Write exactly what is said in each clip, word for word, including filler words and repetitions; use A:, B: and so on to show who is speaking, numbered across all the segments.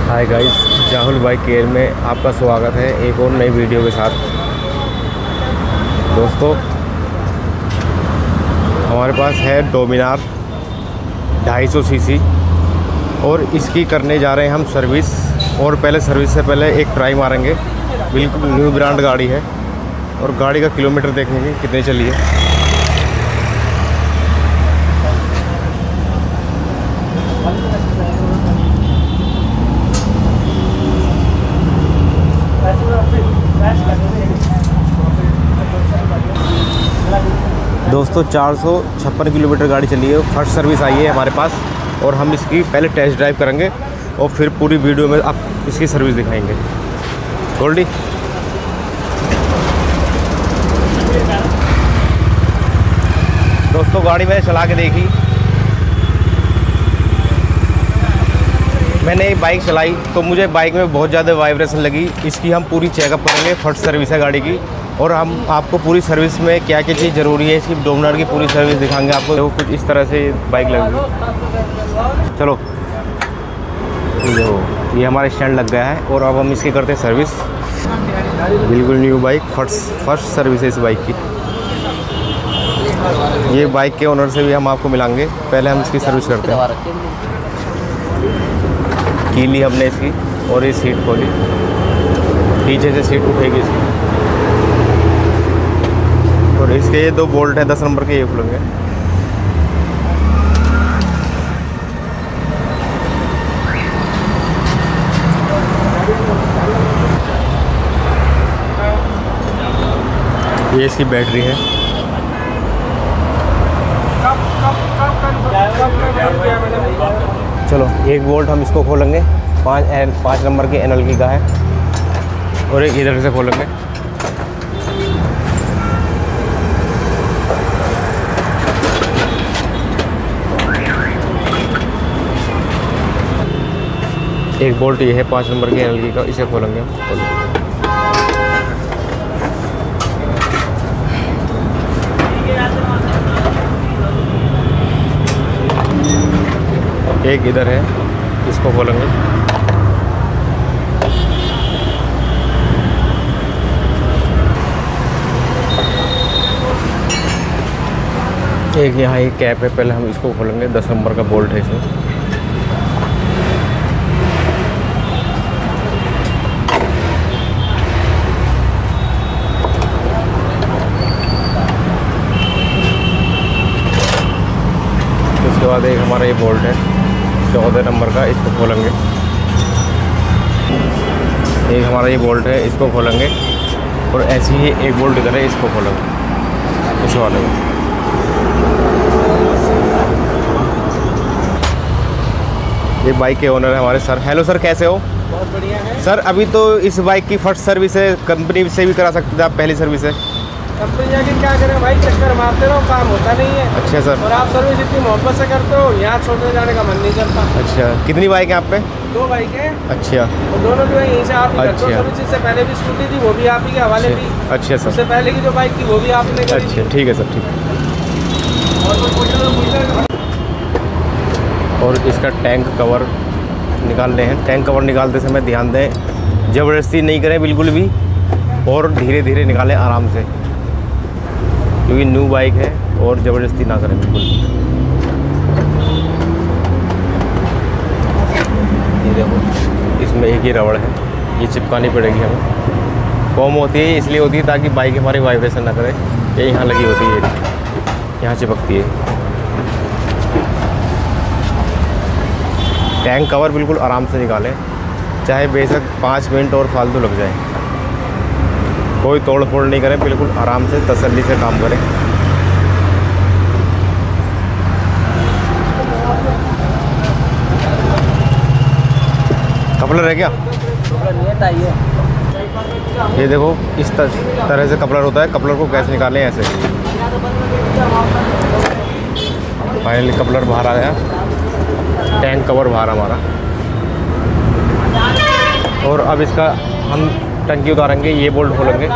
A: हाय guys, जाहुल bike care में आपका स्वागत है एक और नई वीडियो के साथ। दोस्तों, हमारे पास है डोमिनार ढाई सौ सीसी और इसकी करने जा रहे हैं हम सर्विस। और पहले सर्विस से पहले एक ट्राई मारेंगे। बिल्कुल न्यू ब्रांड गाड़ी है और गाड़ी का किलोमीटर देखेंगे कितने चली है। दोस्तों, चार सौ छप्पन किलोमीटर गाड़ी चली है। फर्स्ट सर्विस आई है हमारे पास और हम इसकी पहले टेस्ट ड्राइव करेंगे और फिर पूरी वीडियो में आप इसकी सर्विस दिखाएंगे। गोल्डी, दोस्तों गाड़ी मैंने चला के देखी। मैंने एक बाइक चलाई तो मुझे बाइक में बहुत ज़्यादा वाइब्रेशन लगी। इसकी हम पूरी चेकअप करेंगे। फर्स्ट सर्विस है गाड़ी की और हम आपको पूरी सर्विस में क्या क्या चीज़ ज़रूरी है इसकी डोमिनार की पूरी सर्विस दिखाएंगे आपको। देखो कुछ इस तरह से बाइक लगेगी। चलो, ये ये हमारा स्टैंड लग गया है और अब हम इसकी करते हैं सर्विस। बिल्कुल new bike, first first service है इस बाइक की। ये बाइक के ओनर से भी हम आपको मिलाएंगे। पहले हम इसकी सर्विस करते हैं। की ली हमने इसकी और ये सीट खोली, पीछे से सीट उठेगी इसकी। और इसके ये दो बोल्ट है दस नंबर के, ये खुलेंगे। ये इसकी बैटरी है। चलो, एक बोल्ट हम इसको खोलेंगे। पाँच एन पाँच नंबर की एन एल की का है और एक इधर से खोलेंगे। एक बोल्ट ये है पाँच नंबर की एन एल की का, इसे खोलेंगे। एक इधर है, इसको खोलेंगे। एक यहाँ एक कैप है, पहले हम इसको खोलेंगे। दस नंबर का बोल्ट है इसमें। उसके बाद एक हमारा ये बोल्ट है चौदह नंबर का, इसको खोलेंगे। एक हमारा ये बोल्ट है, इसको खोलेंगे। और ऐसे ही एक बोल्ट इधर है, इसको खोलेंगे इस वाले में। ये बाइक के ओनर है हमारे सर। हेलो सर, कैसे हो?
B: बहुत बढ़िया है
A: सर। अभी तो इस बाइक की फर्स्ट सर्विस है, कंपनी से भी करा सकते थे आप, पहली सर्विस है।
B: कंपनी जाके क्या करें भाई, चक्कर मारते रहो, काम होता नहीं है।
A: अच्छा सर।
B: और आप सर्विस इतनी मोहब्बत से करते हो, यहाँ छोड़ने जाने का मन नहीं करता।
A: अच्छा, कितनी बाइक है आप पे?
B: दो बाइक है।
A: अच्छा।
B: और दोनों जो है यहीं से आप ही करते हो
A: अच्छा।
B: सर्विस। इससे पहले भी स्कूटी थी, वो भी आप ही के हवाले थी।
A: अच्छा सर।
B: उससे पहले की जो बाइक थी वो भी आपने करी।
A: अच्छा, ठीक है सर, ठीक है। और इसका टैंक कवर निकालने हैं। टैंक कवर निकालते समय ध्यान दें, ज़बरदस्ती नहीं करें बिल्कुल भी, और धीरे धीरे निकालें आराम से, क्योंकि न्यू बाइक है। और ज़बरदस्ती ना करें बिल्कुल। ये देखो, इसमें एक ही रबड़ है, ये चिपकानी पड़ेगी हमें। कॉम होती है इसलिए होती है ताकि बाइक हमारी वाइब्रेशन ना करे। ये यहाँ लगी होती है, यहाँ चिपकती है। टैंक कवर बिल्कुल आराम से निकालें, चाहे बेशक पाँच मिनट और फालतू लग जाए। कोई तोड़ फोड़ नहीं करें, बिल्कुल आराम से तसल्ली से काम करें। कपलर है क्या? ये देखो, इस तरह से कपलर होता है। कपलर को कैसे निकालें, ऐसे। फाइनली कपलर बाहर आ गया, टैंक कवर बाहर हमारा। और अब इसका हम टंकी उतारेंगे। ये बोल्ट खोलेंगे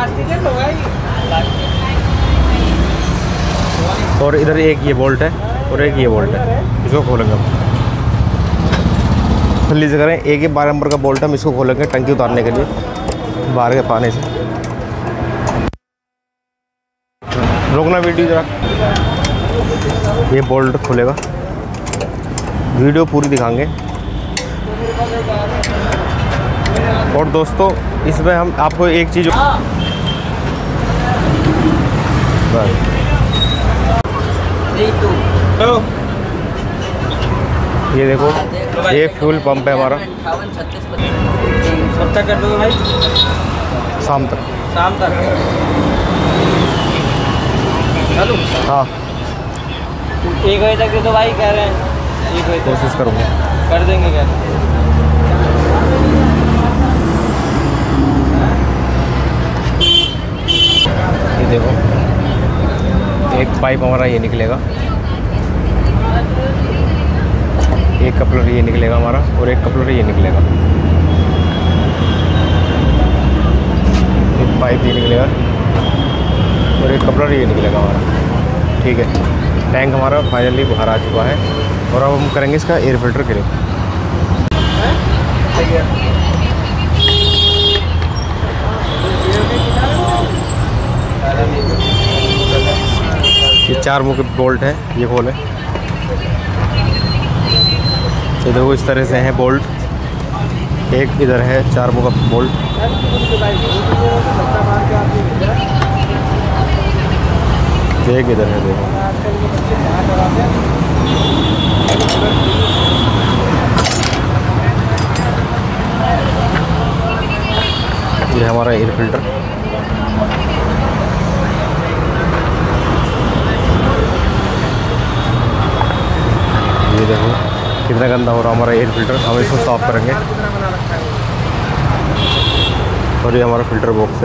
A: और इधर एक ये बोल्ट है और एक ये बोल्ट है, इसको खोलेंगे हम। जल्दी से करें। एक ही बारह नंबर का बोल्ट हम इसको खोलेंगे टंकी उतारने के लिए बाहर के पानी से। रोकना वीडियो जरा। ये बोल्ट खुलेगा, वीडियो पूरी दिखाएंगे। और दोस्तों इसमें हम आपको एक चीज़ ये देखो, ये फ्यूल पंप है हमारा।
B: कब तक कर दोगे भाई?
A: शाम तक।
B: शाम तक चलो।
A: हाँ
B: एक बजे तक तो भाई कह रहे हैं, एक बजे तक
A: कोशिश करूँगा,
B: कर देंगे क्या?
A: ये देखो एक पाइप हमारा ये निकलेगा, एक कपलर ये निकलेगा हमारा और एक कपलर ये निकलेगा। एक पाइप ये निकलेगा और एक कपलर ये निकलेगा हमारा। ठीक है, टैंक हमारा फाइनली बाहर आ चुका है और अब हम करेंगे इसका एयर फिल्टर क्लीन। ये चार मुंह के बोल्ट है, ये खोले। ये देखो इस तरह से हैं बोल्ट, एक इधर है चार मुंह का बोल्ट, एक इधर है। देखो ये हमारा एयर फिल्टर। ये देखो कितना गंदा हो रहा हमारा एयर फिल्टर, हम इसको साफ़ करेंगे। और ये हमारा फिल्टर बॉक्स है।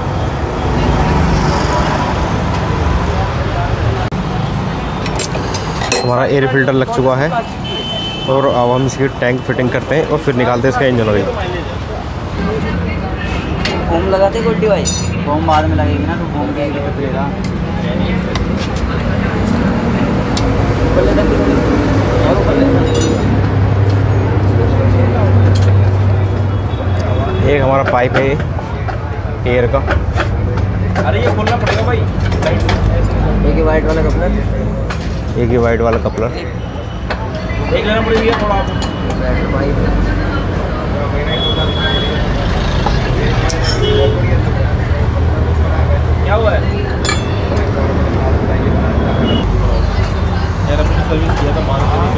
A: हमारा एयर फिल्टर लग चुका है और अब हम इसकी टैंक फिटिंग करते हैं और फिर निकालते हैं इसका इंजन ऑयल।
B: फोम लगाते गोड्डी भाई? फोम बाद में लगेगी ना, तो फोम के लगेगा।
A: एक हमारा पाइप है एयर का।
B: अरे ये खोलना पड़ेगा भाई। एक ही वाइट वाला कपलर,
A: एक ही वाइट वाला कपलर।
B: एक लेना पड़ेगा थोड़ा पाइप। क्या हुआ है यार? अपनी सर्विस किया था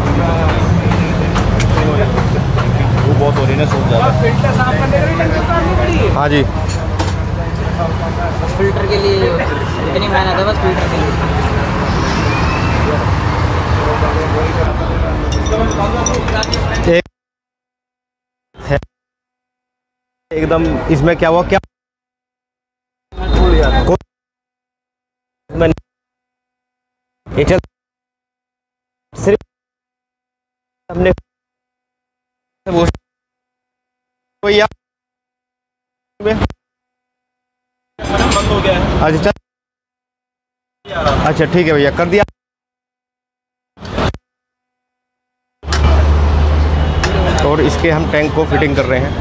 A: वो बहुत हो रही है, सूख ज़्यादा।
B: फिल्टर साफ करने के लिए टंकी उतारनी पड़ी है।
A: हाँ जी,
B: फिल्टर के लिए इतनी मेहनत है बस फिल्टर के लिए।
A: एक है एकदम। इसमें क्या हुआ, क्या मैं ये चल सिर्फ हमने वो भैया
B: बंद हो गया है।
A: अच्छा अच्छा ठीक है भैया, कर दिया। और इसके हम टैंक को फिटिंग कर रहे हैं।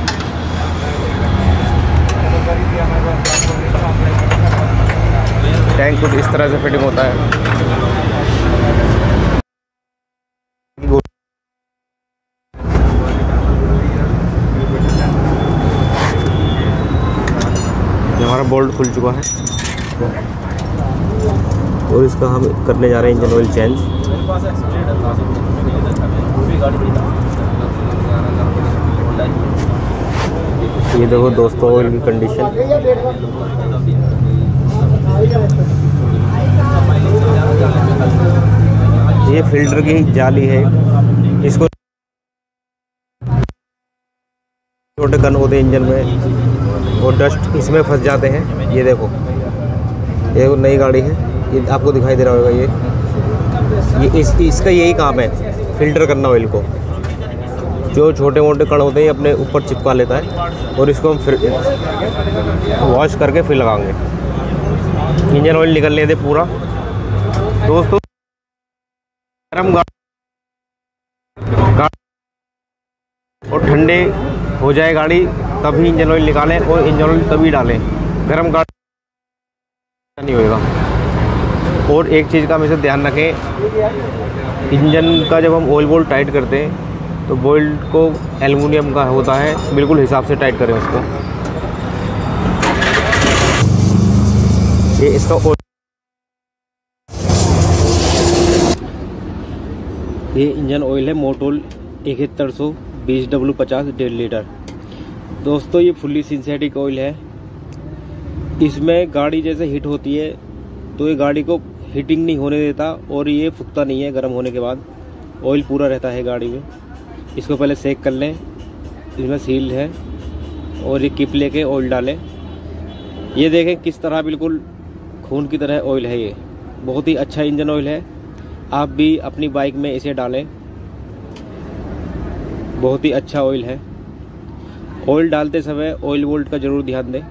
A: टैंक कुछ इस तरह से फिटिंग होता है। हमारा बोल्ट खुल चुका है और इसका हम करने जा रहे हैं इंजन ऑयल चेंज। ये देखो दोस्तों ऑयल की कंडीशन। ये फिल्टर की जाली है, इसको छोटे कण होते हैं इंजन में और डस्ट इसमें फंस जाते हैं। ये देखो ये नई गाड़ी है, ये आपको दिखाई दे रहा होगा। ये ये इस इसका यही काम है, फिल्टर करना ऑयल को। जो छोटे मोटे कण होते हैं अपने ऊपर चिपका लेता है और इसको हम फिर वॉश करके फिर लगाएंगे। इंजन ऑयल निकलने दे पूरा दोस्तों। गरम गाड़ी और ठंडे हो जाए गाड़ी तभी इंजन ऑयल निकालें और इंजन ऑयल तभी डालें, गर्म गाड़ी नहीं होएगा। और एक चीज़ का हमेशा ध्यान रखें, इंजन का जब हम ऑयल बोल्ट टाइट करते हैं तो बोल्ट को एल्युमिनियम का होता है, बिल्कुल हिसाब से टाइट करें उसको। ये इसका ऑयल, ये इंजन ऑयल है मोटोल इकहत्तर सौ बीस डब्ल्यू पचास डेढ़ लीटर। दोस्तों ये फुल्ली सिंथेटिक ऑयल है। इसमें गाड़ी जैसे हिट होती है तो ये गाड़ी को हीटिंग नहीं होने देता और ये फूकता नहीं है, गर्म होने के बाद ऑयल पूरा रहता है गाड़ी में। इसको पहले सेक कर लें, इसमें सील है और ये किप लेके ऑयल डालें। ये देखें किस तरह बिल्कुल खून की तरह ऑयल है। ये बहुत ही अच्छा इंजन ऑयल है, आप भी अपनी बाइक में इसे डालें, बहुत ही अच्छा ऑयल है। ऑयल डालते समय ऑयल वोल्ट का ज़रूर ध्यान दें।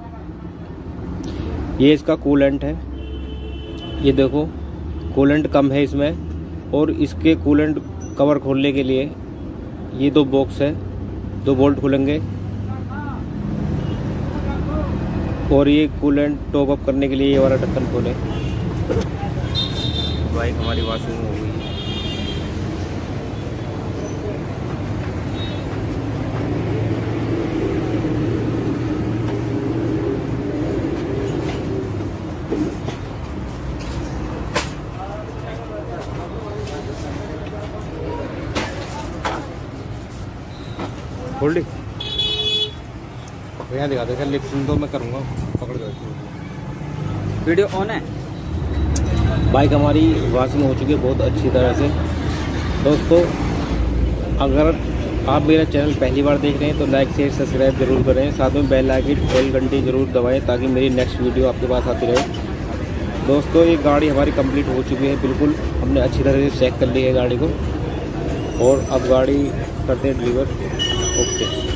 A: ये इसका कूलेंट है, ये देखो कूलेंट कम है इसमें। और इसके कूलेंट कवर खोलने के लिए ये दो बॉक्स है, दो बोल्ट खुलेंगे। और ये कूलेंट टॉप अप करने के लिए ये वाला ढक्कन खोलें। बाइक हमारी वॉशिंग हो गई। होल्डिंग भैया दिखा दे, लिफ्टिंग तो मैं करूँगा, पकड़ दो।
B: वीडियो ऑन है।
A: बाइक हमारी वॉशिंग हो चुकी है बहुत अच्छी तरह से। दोस्तों अगर आप मेरा चैनल पहली बार देख रहे हैं तो लाइक शेयर सब्सक्राइब जरूर करें, साथ में बेल आइकन बेल घंटी जरूर दबाएं ताकि मेरी नेक्स्ट वीडियो आपके पास आती रहे। दोस्तों ये गाड़ी हमारी कंप्लीट हो चुकी है, बिल्कुल हमने अच्छी तरह से चेक कर ली है गाड़ी को और अब गाड़ी करते हैं डिलीवर। ओके।